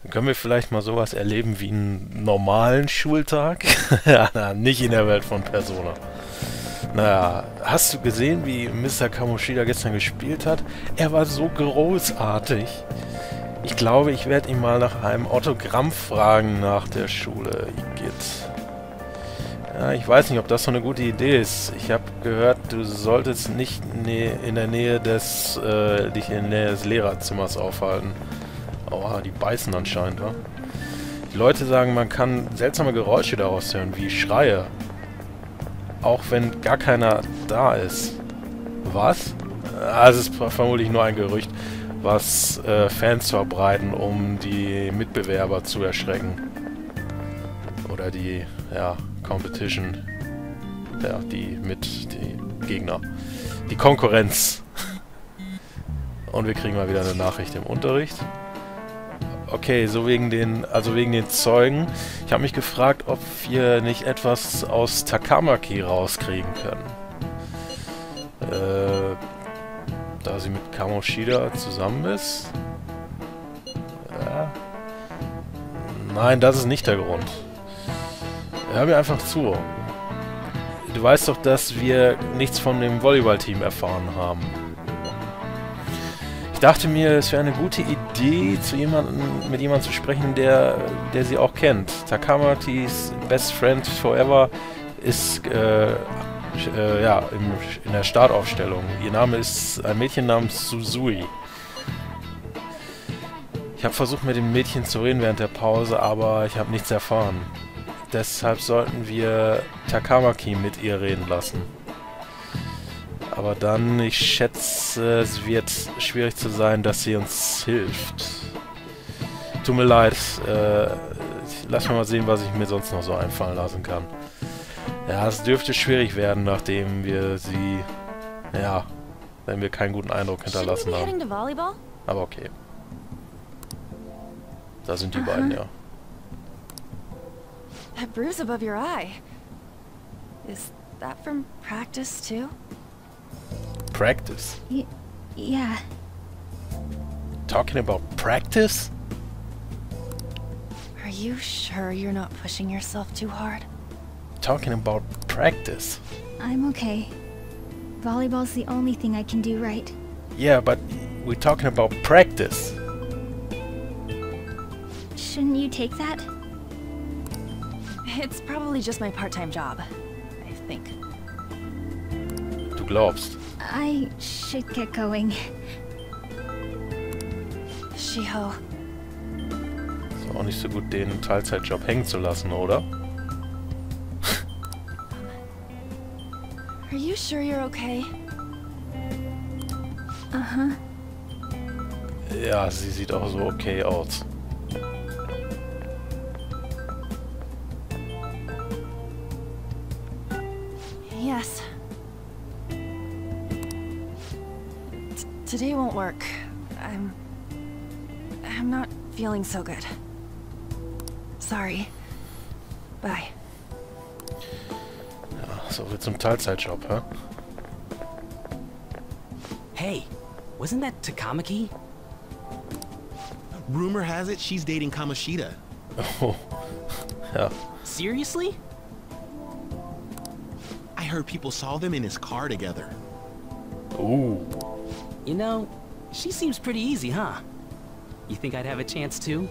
Können wir vielleicht mal sowas erleben wie einen normalen Schultag? Ja, na, nicht in der Welt von Persona. Naja, hast du gesehen, wie Mr. Kamoshida gestern gespielt hat? Er war so großartig. Ich glaube, ich werde ihn mal nach einem Autogramm fragen nach der Schule. Igitt. Ja, ich weiß nicht, ob das so eine gute Idee ist. Ich habe gehört, du solltest nicht in der Nähe des, dich in der Nähe des Lehrerzimmers aufhalten. Oha, die beißen anscheinend, wa? Die Leute sagen, man kann seltsame Geräusche daraus hören, wie Schreie. Auch wenn gar keiner da ist. Was? Also es ist vermutlich nur ein Gerücht, was Fans verbreiten, um die Mitbewerber zu erschrecken. Oder die, ja, Competition. Ja, die Gegner. Die Konkurrenz. Und wir kriegen mal wieder eine Nachricht im Unterricht. Okay, so wegen den Zeugen. Ich habe mich gefragt, ob wir nicht etwas aus Takamaki rauskriegen können. Da sie mit Kamoshida zusammen ist. Ja. Nein, das ist nicht der Grund. Hör mir einfach zu. Du weißt doch, dass wir nichts von dem Volleyballteam erfahren haben. Ich dachte mir, es wäre eine gute Idee, mit jemandem zu sprechen, der sie auch kennt. Takamakis Best Friend Forever ist ja, in der Startaufstellung. Ihr Name ist ein Mädchen namens Suzui. Ich habe versucht, mit dem Mädchen zu reden während der Pause, aber ich habe nichts erfahren. Deshalb sollten wir Takamaki mit ihr reden lassen. Aber dann, ich schätze, es wird schwierig zu sein, dass sie uns hilft. Tut mir leid. Lass mal sehen, was ich mir sonst noch so einfallen lassen kann. Ja, es dürfte schwierig werden, nachdem wir sie... Ja, wenn wir keinen guten Eindruck hinterlassen haben. Aber okay. Da sind die beiden, ja. That bruise above your eye. Is that from practice too? Practice? Yeah. Talking about practice? Are you sure you're not pushing yourself too hard? Talking about practice? I'm okay. Volleyball's the only thing I can do right. Yeah, but we're talking about practice. Shouldn't you take that? It's probably just my part-time job, I think. Du glaubst. I should get going. Shiho. Ist auch nicht so gut, den Teilzeitjob hängen zu lassen, oder? Are you sure you're okay? Uh-huh. Ja, sie sieht auch so okay aus. Yes. Today won't work. I'm not feeling so good. Sorry. Bye. Ja, so viel zum Teilzeitjob, hä? Hey, wasn't that Takamaki? Rumor has it she's dating Kamoshida. Oh. Ja. Seriously? I heard people saw them in his car together. You know, she seems pretty easy, huh? You think I'd have a chance too?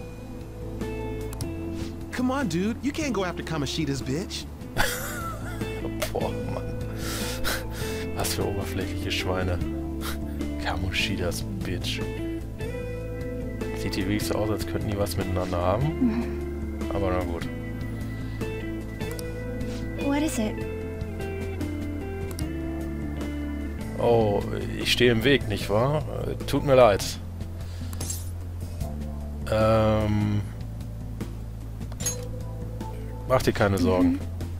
Come on, dude. You can't go after Kamoshida's bitch. Boah, Mann. Was für oberflächliche Schweine. Kamoshidas Bitch. Sieht hier wirklich so aus, als könnten die was miteinander haben. Aber na gut. What is it? Oh, ich stehe im Weg, nicht wahr? Tut mir leid. Mach dir keine Sorgen.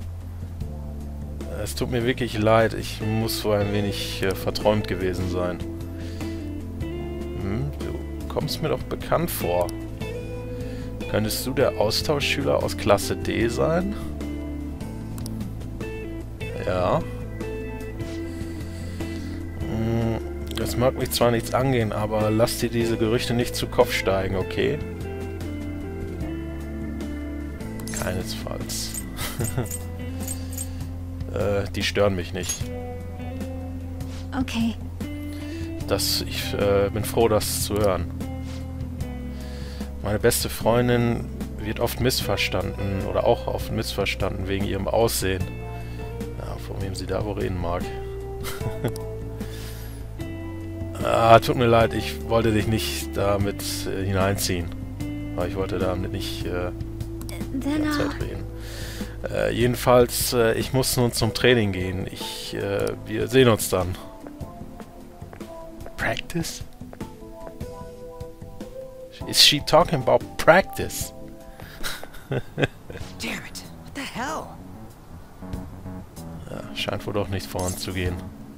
Es tut mir wirklich leid. Ich muss so ein wenig verträumt gewesen sein. Du kommst mir doch bekannt vor. Könntest du der Austauschschüler aus Klasse D sein? Ja. Das mag mich zwar nichts angehen, aber lass dir diese Gerüchte nicht zu Kopf steigen, okay? Keinesfalls. Die stören mich nicht. Okay. Ich bin froh, das zu hören. Meine beste Freundin wird oft missverstanden oder auch oft missverstanden wegen ihrem Aussehen. Ja, von wem sie da wohl reden mag. Tut mir leid, ich wollte dich nicht damit hineinziehen. Aber ich wollte damit nicht Then Zeit reden. Jedenfalls, ich muss nun zum Training gehen. Wir sehen uns dann. Practice? Is she talking about practice? Damn it! What the hell? Ja, scheint wohl doch nicht voranzugehen.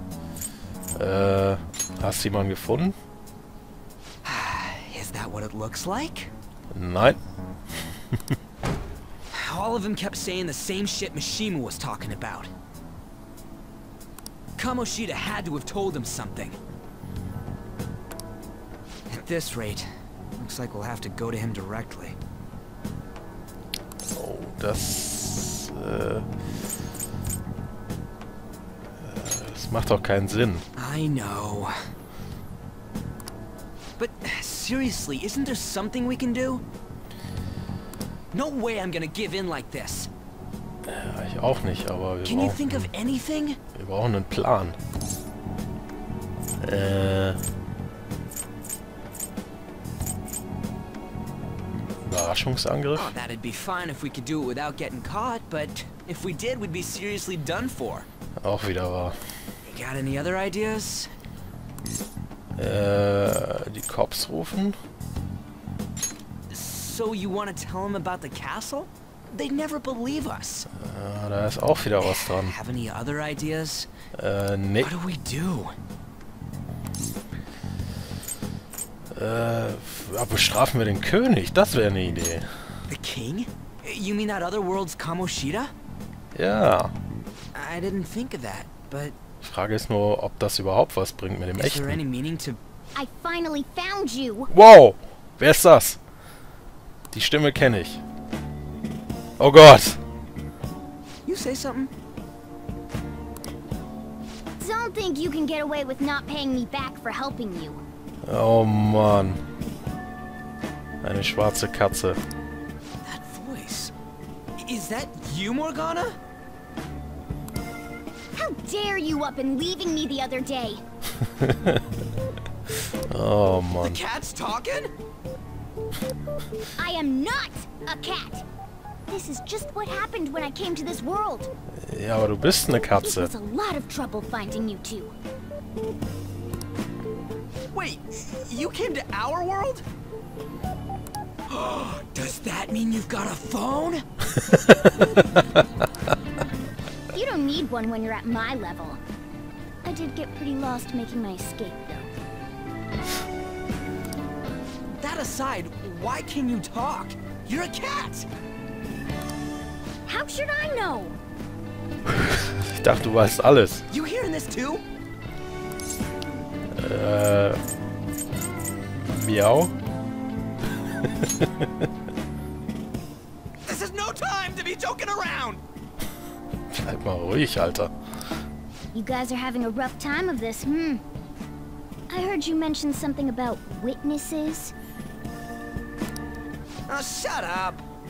Hast du jemanden gefunden? Is that what it looks like? Nein. All of them kept saying the same shit Mishima was talking about. Kamoshida had to have told him something. At this rate, looks like we'll have to go to him directly. Oh, das macht doch keinen Sinn. I know. But seriously, isn't there something we can do? No way I'm gonna give in like this. Ja, ich auch nicht, aber Can you think of anything? wir brauchen einen Plan. Überraschungsangriff? Oh, that'd be fine if we could do it without getting caught, but if we did, we'd be seriously done for. Auch wieder wahr. You got any other ideas? Die Cops rufen? So you want to tell them about the castle? They'd never believe us. Da ist auch wieder was dran. Have any other ideas? Nee. What do we do? Bestrafen wir den König? Das wäre eine Idee. The king? You mean that other world's Kamoshida? Ja. I didn't think of that, but Die Frage ist nur, ob das überhaupt was bringt mit dem is there any echten. meaning to... I finally found you. Wow! Wer ist das? Die Stimme kenne ich. Oh Gott! You say something? Don't think you can get away with not paying me back for helping you. Oh Mann. Eine schwarze Katze. That voice. Is that you, Morgana? How dare you up and leaving me the other day? Oh The Mann. cat's talking? I am not a cat. This is just what happened when I came to this world. Ja, aber du bist eine It Katze. was a lot of trouble finding you two. Wait, you came to our world? Does that mean you've got a phone? You don't need one when you're at my level. I did get pretty lost making my escape, though. That aside, why can you talk? You're a cat! How should I know? Ich dachte, du weißt alles. You hearing this too? Miau? This is no time to be joking around! Bleib mal ruhig, Alter. You guys are having a rough time of this, I heard you mention something about witnesses. Oh, shut up!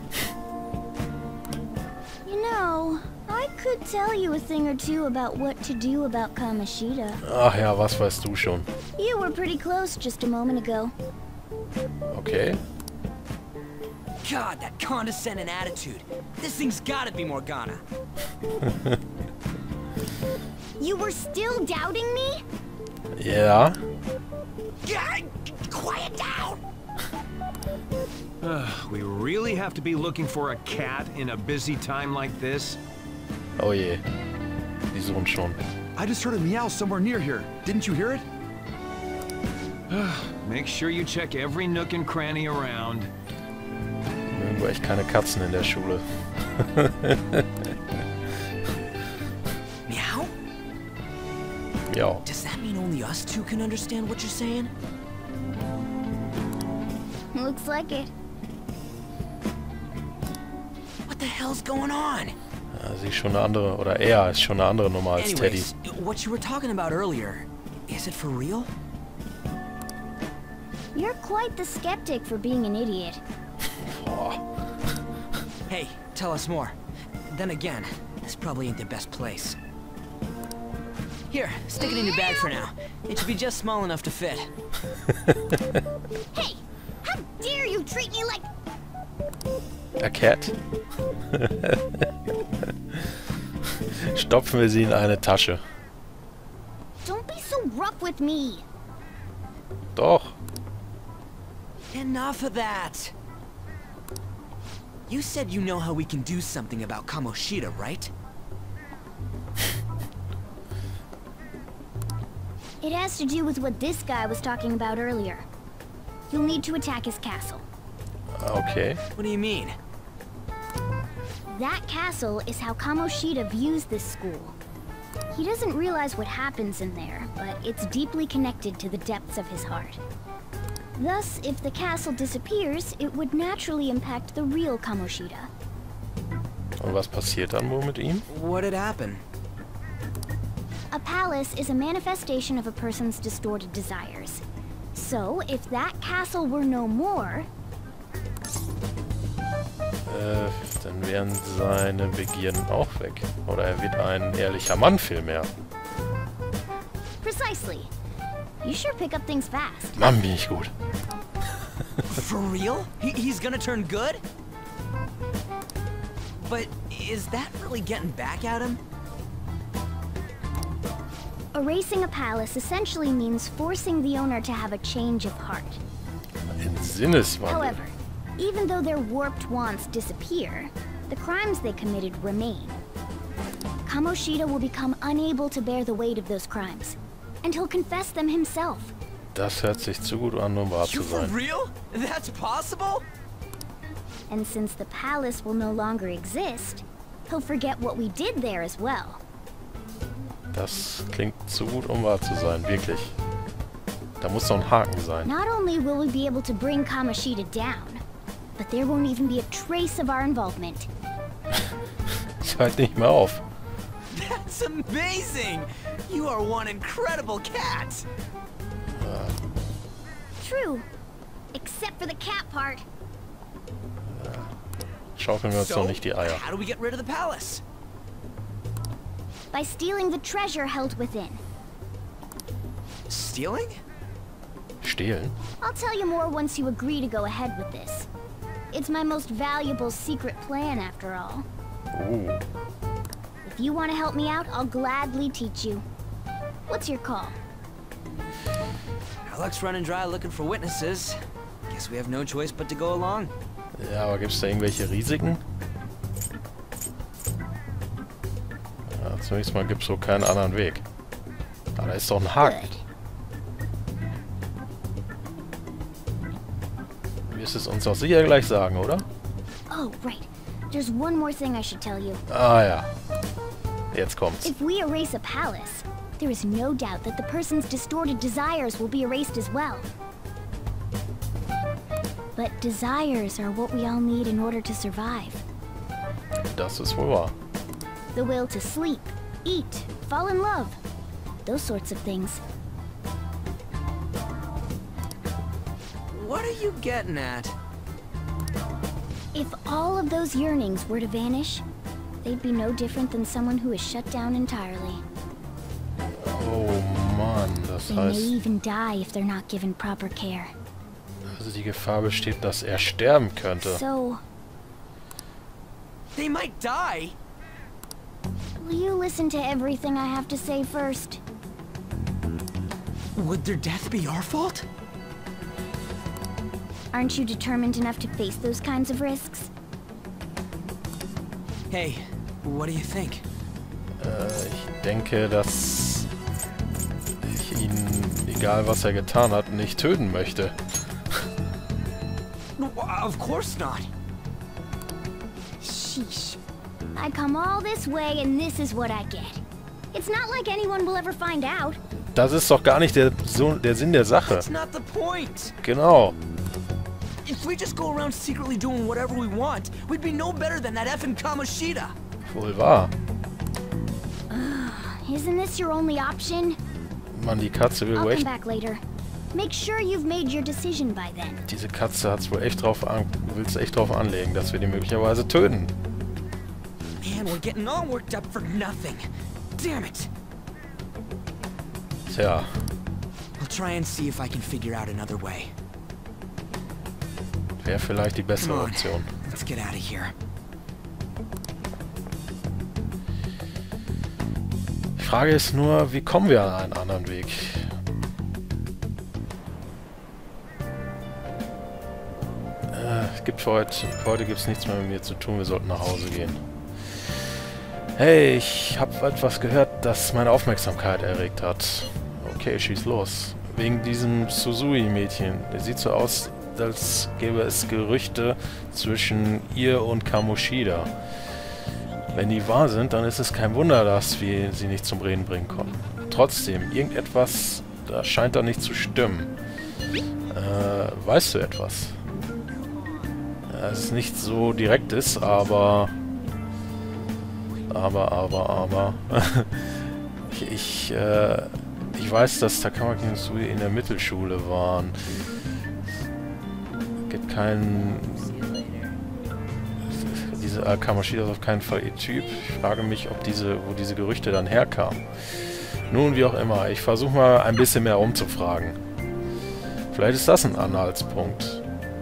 You know, I could tell you a thing or two about what to do about Kamoshida. Ach ja, was weißt du schon? You were pretty close just a moment ago. Okay. God, that condescending attitude. This thing's gotta be Morgana. You were still doubting me? Ja. God, quiet down! We really have to be looking for a cat in a busy time like this? Oh je. Die suchen schon. I just heard a meow somewhere near here. Didn't you hear it? Make sure you check every nook and cranny around. Irgendwo echt keine Katzen in der Schule. Meow? Ja. Does that mean only us two can understand what you're saying? Looks like it. What the the hell's going on? Ja, sie ist schon eine andere, oder er ist schon eine andere Nummer als Teddy. Anyways, what you were talking about earlier, is it for real? You're quite the skeptic for being an idiot. Boah. Hey, tell us more. Then again, this probably ain't the best place. Here, stick it in your bag for now. It should be just small enough to fit. Hey! How dare you treat me like... A cat. Stopfen wir sie in eine Tasche. Don't be so rough with me. Doch. Enough of that! You said you know how we can do something about Kamoshida, right? It has to do with what this guy was talking about earlier. You'll need to attack his castle. Okay. What do you mean? That castle is how Kamoshida views this school. He doesn't realize what happens in there, but it's deeply connected to the depths of his heart. Thus, if the castle disappears, it would naturally impact the real Kamoshida. Und was passiert dann wohl mit ihm? What'd happen? A palace is a manifestation of a person's distorted desires. So, if that castle were no more... Dann wären seine Begierden auch weg. Oder er wird ein ehrlicher Mann vielmehr. Precisely. You sure pick up things fast. Mann, bin ich gut. For real? He's gonna turn good? But is that really getting back at him? Erasing a palace essentially means forcing the owner to have a change of heart. Ein Sinneswandel. However, even though their warped wants disappear, the crimes they committed remain. Kamoshida will become unable to bear the weight of those crimes, and he'll confess them himself. Das hört sich zu gut an, um wahr zu You for sein. real? That's possible? And since the palace will no longer exist, he'll forget what we did there as well. Das klingt zu gut, um wahr zu sein, wirklich. Da muss doch ein Haken sein. Not only will we be able to bring Kamoshida down, but there won't even be a trace of our involvement. Ich halt nicht mehr auf. That's amazing! You are one incredible cat! True. Except for the cat part. Schaukeln wir uns doch nicht die Eier. How do we get rid of the palace? By stealing the treasure held within. Stealing? Stehlen? I'll tell you more once you agree to go ahead with this. It's my most valuable secret plan, after all. If you want to help me out, I'll gladly teach you. What's your call? Our luck's running dry looking for witnesses. Guess we have no choice but to go along. Ja, aber gibt's da irgendwelche Risiken? Ja, zunächst mal gibt's so keinen anderen Weg. Aber da ist doch ein Haken. Good. Du wirst es uns doch sicher gleich sagen, oder? Oh, right. There's one more thing I should tell you. Ah ja. Jetzt kommt's. If we erase a palace, there is no doubt that the person's distorted desires will be erased as well. But desires are what we all need in order to survive. Das ist wohl wahr. The will to sleep, eat, fall in love. Those sorts of things. What are you getting at? If all of those yearnings were to vanish, they'd be no different than someone who is shut down entirely. Oh Mann, das They may heißt, even die if they're not given proper care. also die Gefahr besteht, dass er sterben könnte. So, They might die? will you listen to everything I have to say first? Would their death be our fault? Aren't you determined enough to face those kinds of risks? Hey, what do you think? Ich denke, dass ich ihn, egal was er getan hat, nicht töten möchte. No, of course not. Sheesh. I come all this way and this is what I get. It's not like anyone will ever find out. Das ist doch gar nicht der Sinn der Sache. That's not the point. Genau. If we just go around secretly doing whatever we want, we'd be no better than that effing Kamoshida. Wohl wahr. Isn't this your only option? Mann, die Katze will I'll wohl come echt... back later. Make sure you've made your decision by then. Diese Katze hat's wohl echt drauf will's echt drauf anlegen, dass wir die möglicherweise töten. Man, we're getting all worked up for nothing. Damn it. Tja, I'll try and see if I can figure out another way. wäre vielleicht die bessere Come on, Option. let's get out of here. Die Frage ist nur, wie kommen wir an einen anderen Weg? Heute gibt's nichts mehr mit mir zu tun, wir sollten nach Hause gehen. Hey, ich habe etwas gehört, das meine Aufmerksamkeit erregt hat. Okay, schieß los. Wegen diesem Suzui-Mädchen. Der sieht so aus, als gäbe es Gerüchte zwischen ihr und Kamoshida. Wenn die wahr sind, dann ist es kein Wunder, dass wir sie nicht zum Reden bringen konnten. Trotzdem, irgendetwas, da scheint da nicht zu stimmen. Weißt du etwas? Es ist nicht so direkt ist, aber ich weiß, dass Takamaki und Sui in der Mittelschule waren. Es gibt keinen... Diese Kamoshida ist auf keinen Fall ihr Typ. Ich frage mich, ob wo diese Gerüchte dann herkamen. Nun, wie auch immer. Ich versuche mal ein bisschen mehr rumzufragen. Vielleicht ist das ein Anhaltspunkt.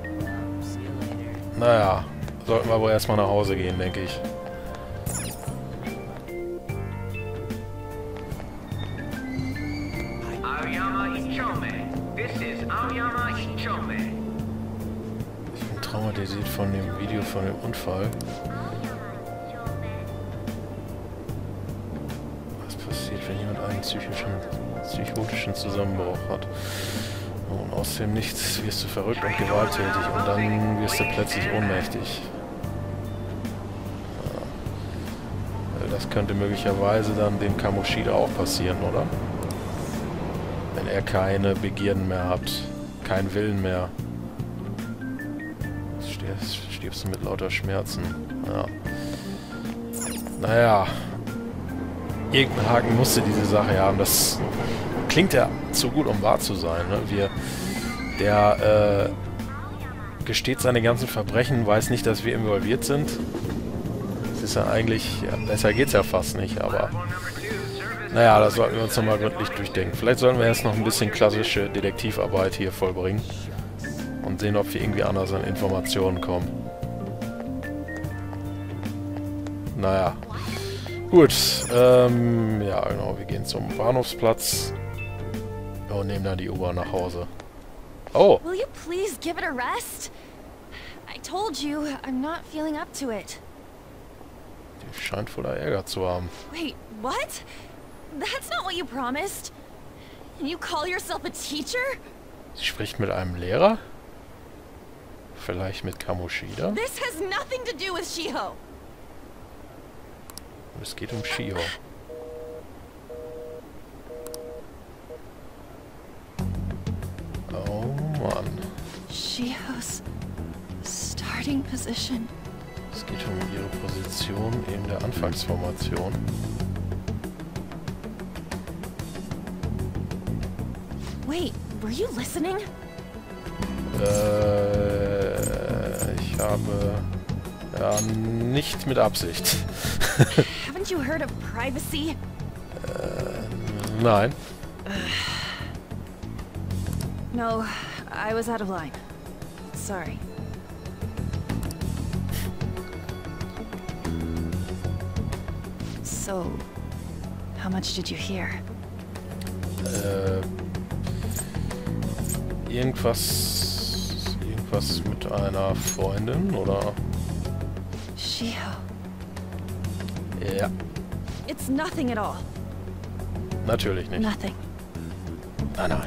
Naja, sollten wir wohl erstmal nach Hause gehen, denke ich. Ich bin traumatisiert von dem Video von dem Unfall. Was passiert, wenn jemand einen psychotischen Zusammenbruch hat? Und aus dem Nichts wirst du verrückt und gewalttätig und dann wirst du plötzlich ohnmächtig. Ja. Das könnte möglicherweise dann dem Kamoshida auch passieren, oder? Wenn er keine Begierden mehr hat, keinen Willen mehr. Stirbst du mit lauter Schmerzen. Ja. Naja. Irgendein Haken musste diese Sache haben. Das klingt ja zu gut, um wahr zu sein. Ne? Der gesteht seine ganzen Verbrechen, weiß nicht, dass wir involviert sind. Das ist ja eigentlich... Ja, besser geht's ja fast nicht, aber... Naja, das sollten wir uns nochmal gründlich durchdenken. Vielleicht sollten wir erst noch ein bisschen klassische Detektivarbeit hier vollbringen. Und sehen, ob wir irgendwie anders an Informationen kommen. Naja. Gut. Ja, genau. Wir gehen zum Bahnhofsplatz. Und nehmen dann die U-Bahn nach Hause. Oh! Will you please give it a rest? I told you, I'm not feeling up to it. Die scheint voller Ärger zu haben. Wait, what? That's not what you promised. And you call yourself a teacher? Sie spricht mit einem Lehrer? Vielleicht mit Kamoshida? This has nothing to do with Shiho. Es geht um Shiho. Oh Mann. Shiho's starting position. Es geht um ihre Position in der Anfangsformation. Wait, were you listening? Ich habe... Ja, nicht mit Absicht. Haven't you heard of privacy? Nein. No, I was out of line. Sorry. So, how much did you hear? Irgendwas mit einer Freundin, oder? Shiho. Ja, It's nothing at all. natürlich nicht. Nothing. Nein, nein.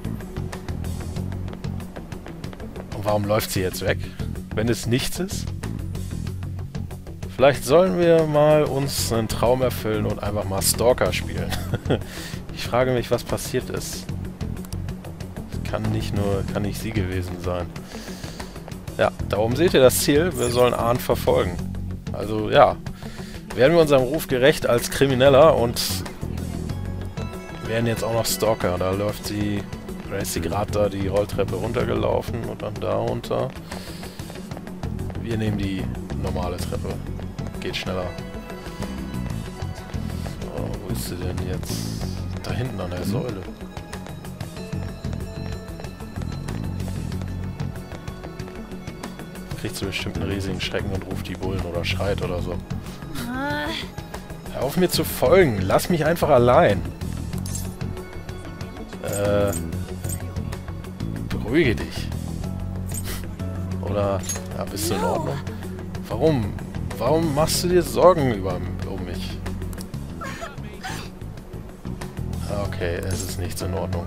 Und warum läuft sie jetzt weg, wenn es nichts ist? Vielleicht sollen wir mal uns einen Traum erfüllen und einfach mal Stalker spielen. Ich frage mich, was passiert ist. Das kann nicht sie gewesen sein. Da oben seht ihr das Ziel. Wir sollen Arndt verfolgen. Also ja, werden wir unserem Ruf gerecht als Krimineller und werden jetzt auch noch Stalker. Da läuft sie, oder ist sie gerade da die Rolltreppe runtergelaufen und dann da runter. Wir nehmen die normale Treppe. Geht schneller. So, wo ist sie denn jetzt? Da hinten an der Säule. Kriegt sie bestimmt einen riesigen Schrecken und ruft die Bullen oder schreit oder so. Hör auf mir zu folgen. Lass mich einfach allein. Beruhige dich. Oder, ja, bist du in Ordnung? Warum? Warum machst du dir Sorgen um mich? Okay, es ist nichts in Ordnung.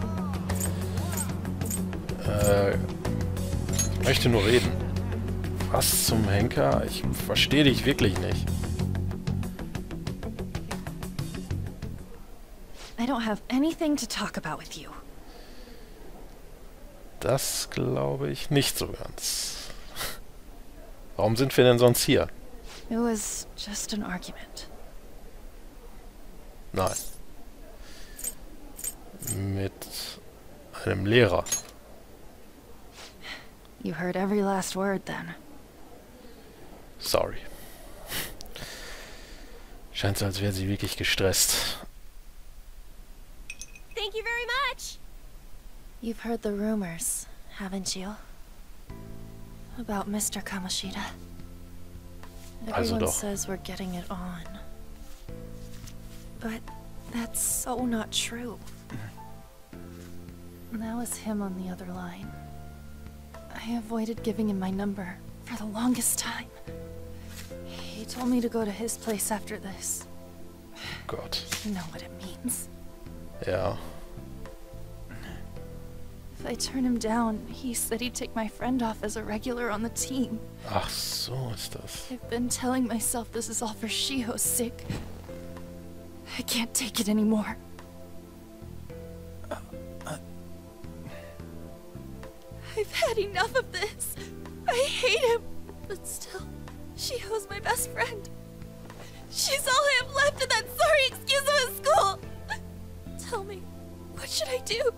Ich möchte nur reden. Was zum Henker? Ich verstehe dich wirklich nicht. I don't have anything to talk about with you. Das glaube ich nicht so ganz. Warum sind wir denn sonst hier? It was just an argument. Nein. Mit einem Lehrer. You heard every last word then. Sorry. Scheint so, als wäre sie wirklich gestresst. Thank you very much. You've heard the rumors, haven't you? About Mr. Kamoshida. Also Everyone doch. says we're getting it on. But that's so not true. That was him on the other line. I avoided giving him my number for the longest time. He told me to go to his place after this. Gott. You know what it means. Ja. If I turn him down, he said he'd take my friend off as a regular on the team. Ach, so ist das. I've been telling myself this is all for Shiho's sake. I can't take it anymore. I've had enough of this. I hate him. But still, Shiho's my best friend. She's all I have left in that sorry excuse of a school. Tell me, what should I do?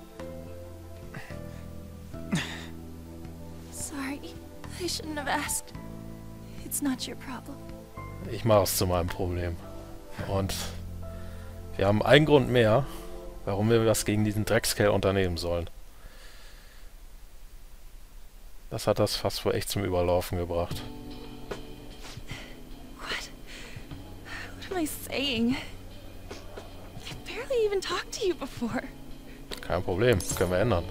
Sorry, I shouldn't have asked. It's not your problem. Ich mache es zu meinem Problem. Und wir haben einen Grund mehr, warum wir was gegen diesen Dreckskerl unternehmen sollen. Das hat das fast wohl echt zum Überlaufen gebracht. What am I saying? I barely even talked to you before. Kein Problem, können wir ändern.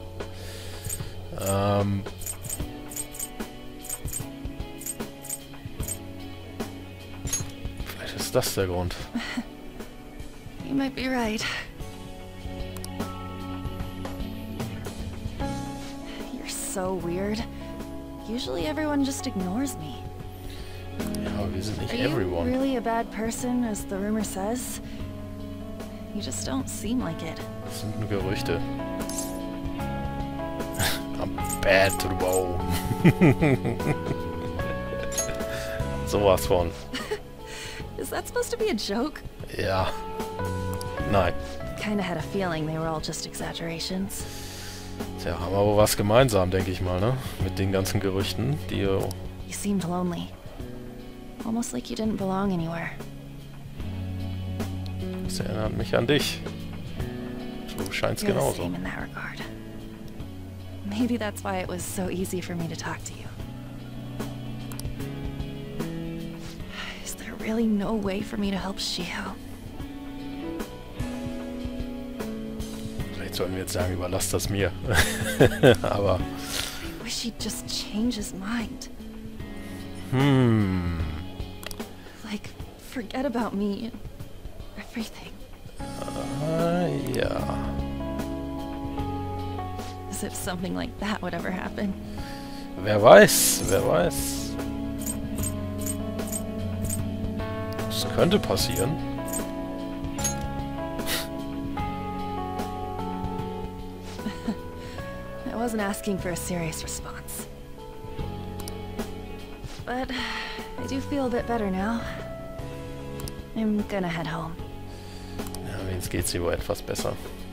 Vielleicht ist das der Grund. You might be right. You're so weird. Usually everyone just ignores me. Ja, aber wir sind nicht Are you everyone. really a bad person, as the rumor says? You just don't seem like it. Das sind nur Gerüchte. I'm bad to the bone. Sowas von. Is that supposed to be a joke? Ja. Nein. Kinda had a feeling they were all just exaggerations. Tja, haben wir wohl was gemeinsam, denke ich mal, ne? Mit den ganzen Gerüchten, die... You seemed lonely. Almost like you didn't belong anywhere. Das erinnert mich an dich. Du scheinst You're the genauso. same in that regard. Maybe that's why it was so easy for me to talk to you. Is there really no way for me to help Shiho? Vielleicht sollten wir jetzt sagen, überlass das mir. Aber... I wish he'd just change his mind. Like, forget about me and everything. Ja. As if something like that would ever happen. Wer weiß, wer weiß. Das könnte passieren. I wasn't asking for a serious response. but I do feel a bit better now. I'm gonna head home. Ja, wenigstens geht's ihr wohl etwas besser.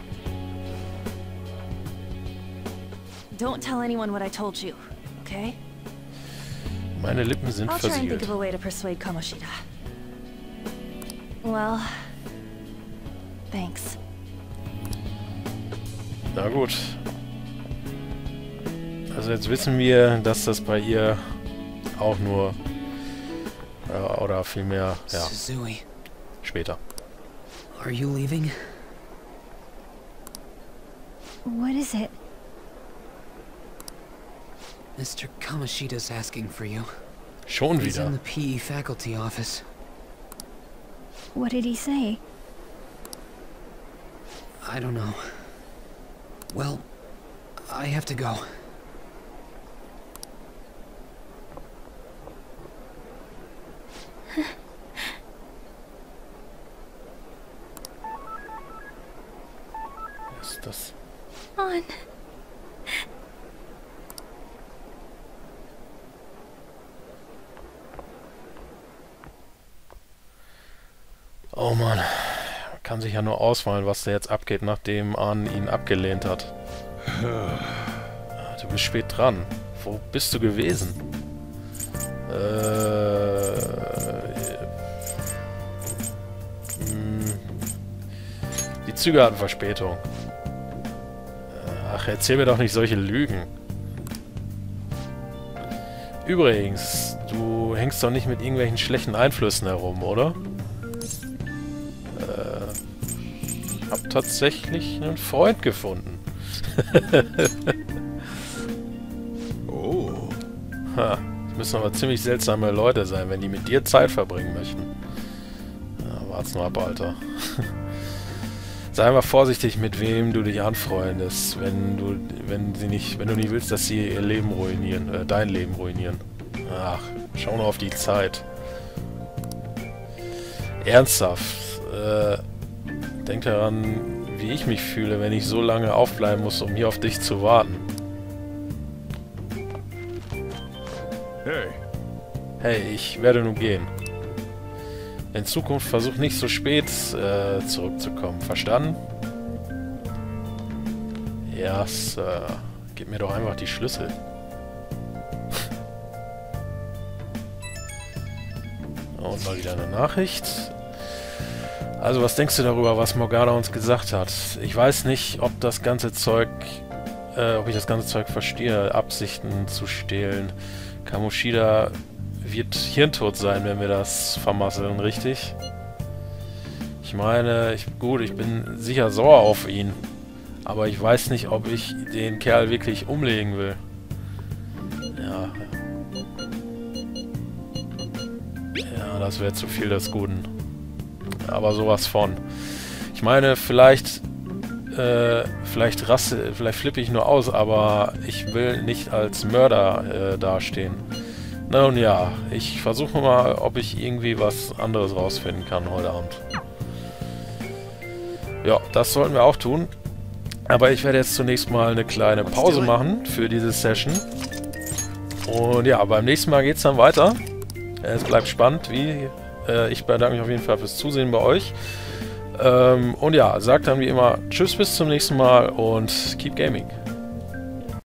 Don't tell anyone what I told you, okay? Meine Lippen sind I'll try and think versiegelt. of a way to persuade Kamoshida. Well, thanks. Na gut. Also jetzt wissen wir, dass das bei ihr auch nur oder vielmehr, ja, Suzui, später. are you leaving? What is it? Mr. Kamoshida's asking for you. Schon He's in wieder. the PE faculty office. What did he say? I don't know. Well, I have to go. Was ist das? On. Oh Mann. Kann sich ja nur ausmalen, was da jetzt abgeht, nachdem Ahn ihn abgelehnt hat. Du bist spät dran. Wo bist du gewesen? Die Züge hatten Verspätung. Ach, erzähl mir doch nicht solche Lügen. Übrigens, du hängst doch nicht mit irgendwelchen schlechten Einflüssen herum, oder? Hab tatsächlich einen Freund gefunden. Oh. Ha, das müssen aber ziemlich seltsame Leute sein, wenn die mit dir Zeit verbringen möchten. Ja, wart's nur ab, Alter. Sei mal vorsichtig, mit wem du dich anfreundest, wenn du nicht willst, dass sie ihr Leben ruinieren, dein Leben ruinieren. Ach, schau nur auf die Zeit. Ernsthaft, denk daran, wie ich mich fühle, wenn ich so lange aufbleiben muss, um hier auf dich zu warten. Hey, Hey, ich werde nun gehen. In Zukunft versuch nicht so spät zurückzukommen. Verstanden? Ja, Sir. Gib mir doch einfach die Schlüssel. Und mal wieder eine Nachricht. Also, was denkst du darüber, was Morgana uns gesagt hat? Ich weiß nicht, ob das ganze Zeug, ob ich das ganze Zeug verstehe, Absichten zu stehlen. Kamoshida wird hirntot sein, wenn wir das vermasseln, richtig? Ich meine, ich bin sicher sauer auf ihn. Aber ich weiß nicht, ob ich den Kerl wirklich umlegen will. Ja. Ja, das wäre zu viel des Guten. Aber sowas von. Ich meine, vielleicht flippe ich nur aus, aber ich will nicht als Mörder dastehen. Nun ja, ich versuche mal, ob ich irgendwie was anderes rausfinden kann heute Abend. Ja, das sollten wir auch tun. Aber ich werde jetzt zunächst mal eine kleine Pause machen für diese Session. Und ja, beim nächsten Mal geht es dann weiter. Es bleibt spannend, ich bedanke mich auf jeden Fall fürs Zusehen bei euch. Und ja, sagt dann wie immer Tschüss, bis zum nächsten Mal und keep gaming.